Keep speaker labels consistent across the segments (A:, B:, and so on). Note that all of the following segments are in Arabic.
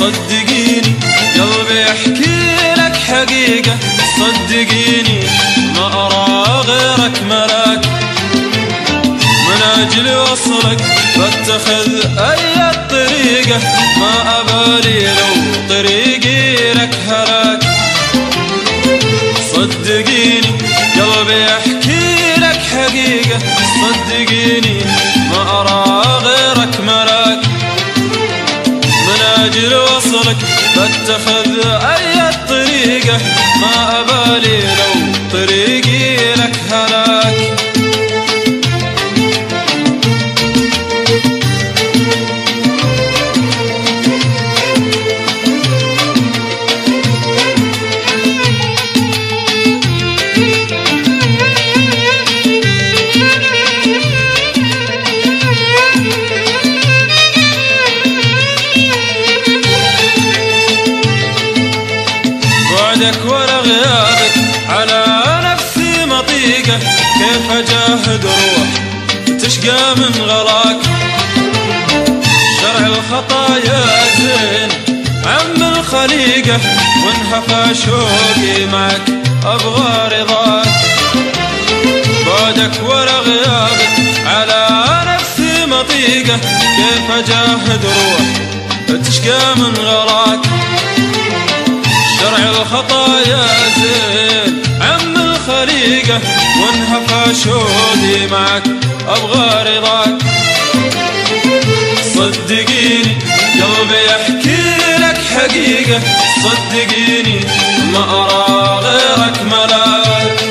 A: صدقيني قلبي يحكي لك حقيقة، صدقيني ما أرى غيرك ملاك. من أجل وصلك بتخذ أي طريقة، ما أبالي لو طريقي لك هلاك. صدقيني قلبي يحكي لك حقيقة، صدقيني ما أرى غيرك ملاك. من أجل وصلك بتخذ أي طريقة، ما أبالي لو طريقي لك هلاك. بعدك ولا غيابك على نفسي مطيقة، كيف أجاهد روح تشقى من غلاك. شرع الخطايا زين عم الخليقة، وانهفى شوقي معك أبغى رضاك. بعدك ولا غيابك على نفسي مطيقة، كيف أجاهد روح تشقى من غلاك. شرع الخطايا زين عم الخليقة، وانهفى شوقي معك أبغى رضاك. صدقيني قلبي يحكي لك حقيقة، صدقيني ما أرى غيرك ملاك.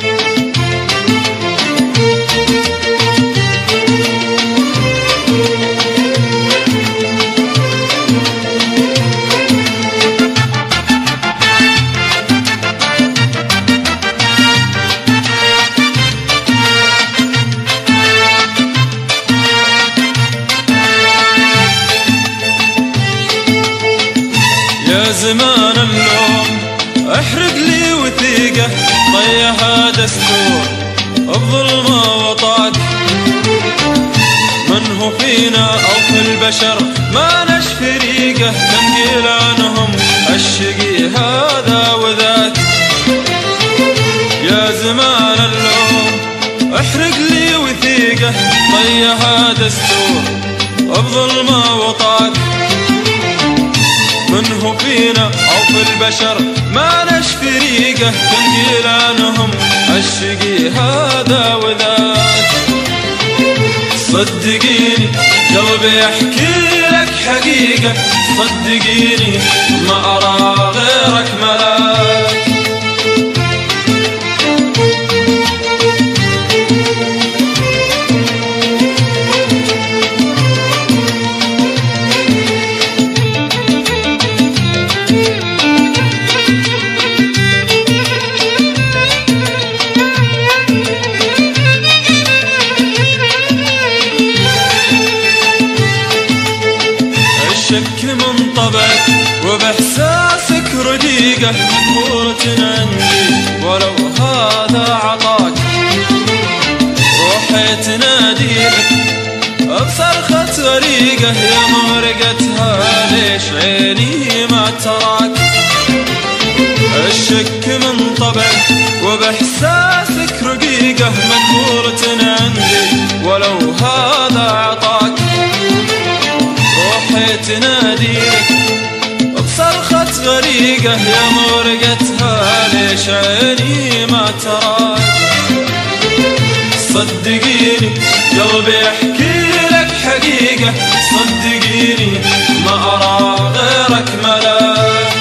A: يا زمان اللوم احرق لي وثيقة، طيها دستور الظلمة وطاق. من هو فينا أو في البشر ما نشفي ريقة، تنقيل عنهم الشقي هذا وذاك. يا زمان اللوم احرق لي وثيقة، طيها دستور الظلمة وطاق. من هو فينا أو في البشر ما نشفي ريقة، تنقيل عنهم الشقي هذا وذاك. صدقيني قلبي يحكي لك حقيقة، صدقيني ما أرى غيرك ملاك. الشك من طبعك وبإحساسك رقيقة، مقبولة عندي ولو هذا عطاك. روحي تناديلك بصرخة غريقة، يا مغرقتها ليش عيني ما تراك. الشك من طبعك وبإحساسك رقيقة، مقبولة عندي ولو هذا عطاك. روحي تناديك بصرخة غريقة، يا مغرقتها ليش عيني ما تراك. صدقيني قلبي يحكي لك حقيقة، صدقيني ما أرى غيرك ملاك.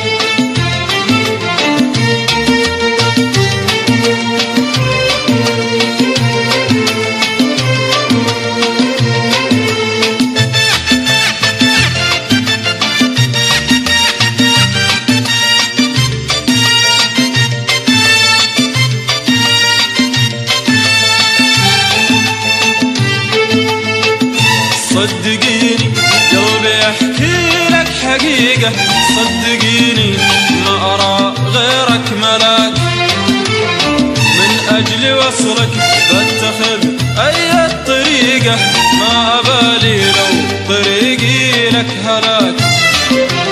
A: صدقيني قلبي يحكي لك حقيقة، صدقيني ما أرى غيرك ملاك. من أجل وصلك بتخذ أي طريقة، ما أبالي لو طريقي لك هلاك.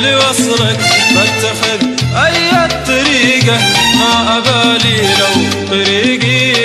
A: لوصلك بتخذ أي طريقة، ما أبالي لو طريقي